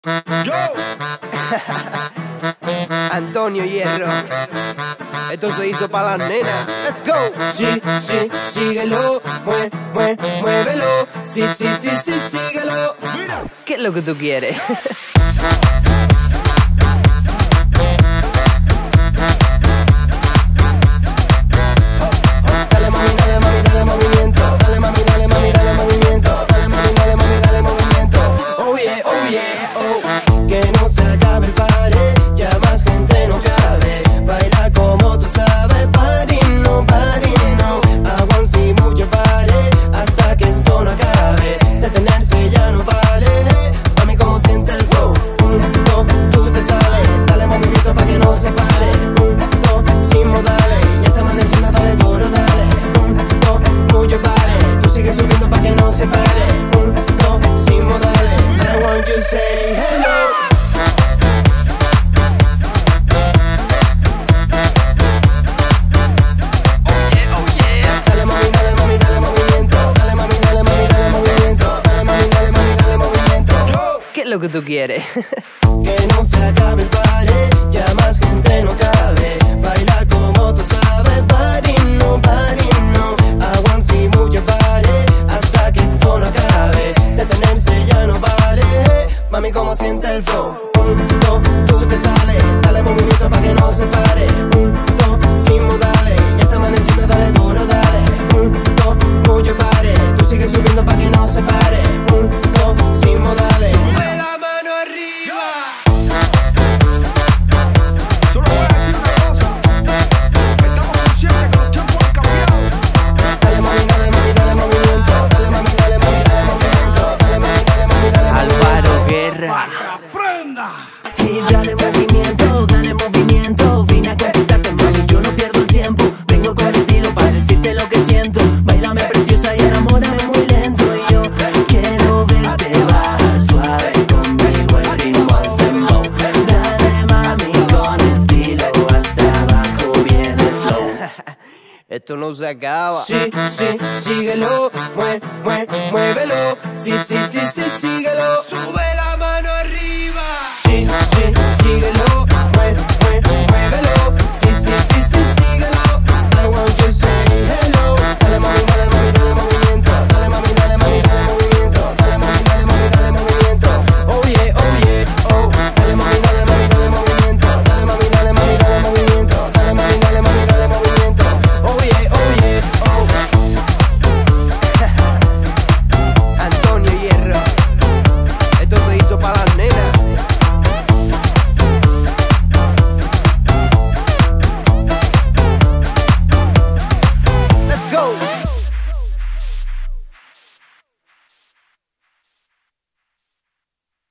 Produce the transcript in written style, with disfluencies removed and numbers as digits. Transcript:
Yo. Antonio Hierro. Esto se hizo para las nenas. Let's go. Sí, sí, síguelo, muévelo. Sí, sí, sí, sí, síguelo. Mira. ¿Qué es lo que tú quieres? Dale mami, dale movimiento. Dale mami, dale movimiento. Dale mami, dale movimiento. Oh yeah, oh yeah, oh. Que no se acabe el party, ya más gente no cabe. Baila como tú sabes, party no. I want see move your body hasta que esto no acabe. Detenerse ya no vale. Mami, como siente el flow. Tú te sales. Dale movimiento pa' que no se pare. Sin modales. Ya está amaneciendo, dale duro, dale. Move your body. Tú sigues subiendo pa' que no se pare. Sin modales. I want you to say hello. ¿Qué es lo que tú quieres? Que no se acabe el party, ya más gente no cabe. Baila como tú sabes, party no. I want see move your body hasta que esto no acabe. Detenerse ya no vale. Mami, como siente el flow. Tú te sales. Dale movimiento pa' que no se pare. Sin modales. Ya está amaneciendo, dale duro, dale. Move your body. Tú sigues subiendo pa' que no se pare. Sin modales. La mano arriba. Solo voy a decir una cosa. Estamos conscientes que los tiempos han cambiado. Dale mami, dale movimiento. Dale mami, dale movimiento. Dale mami, dale movimiento. Álvaro Guerra. ¡Aprenda! Y dale movimiento. Vine a conquistarte, mami, yo no pierdo el tiempo. Vengo con estilo para decirte lo que siento. Báilame preciosa y enamórame muy lento. Y yo quiero verte bajar suave conmigo el ritmo al dembow. Dale mami con estilo hasta abajo bien slow. Esto no se acaba. Sí, sí, síguelo, muévelo. Sí, sí, sí, sí, síguelo. Sube.